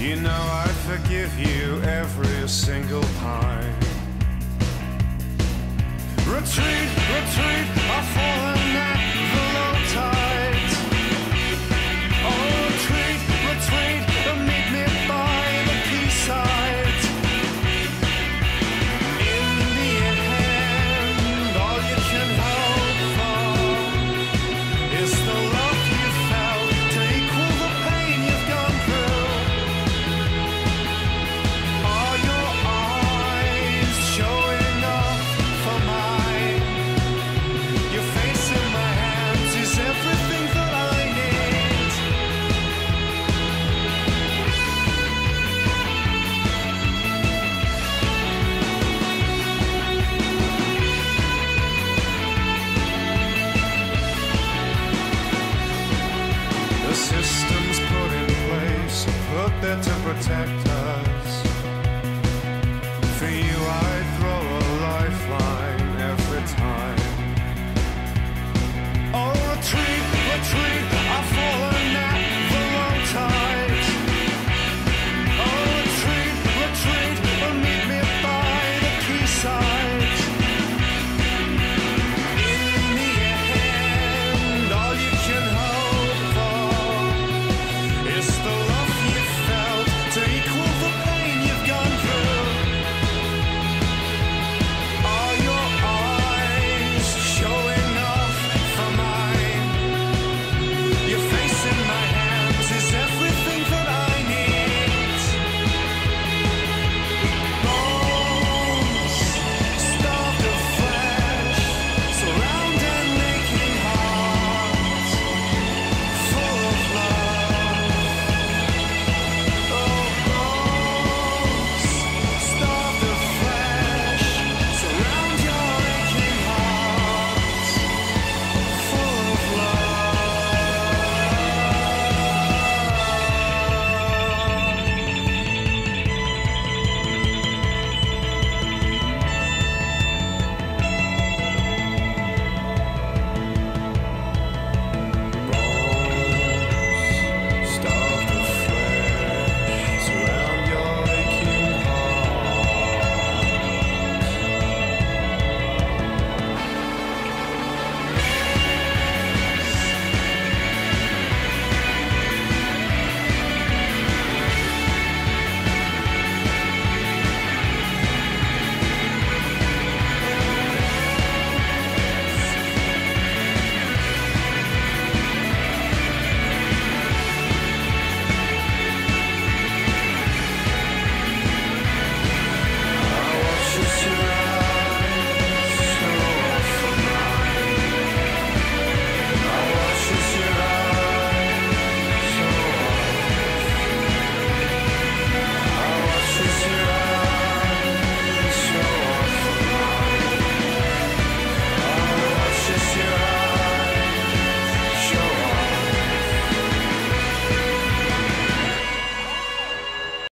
You know I forgive you every single time. Retreat, retreat, I've fallen at the low tide. Oh, retreat, retreat, meet me by the quayside. In the end, all you can hope for is the love you felt to equal the pain you've gone through. Are your eyes showing up for mine? Your face in my hands is everything that I need. The systems put in place, put there to protect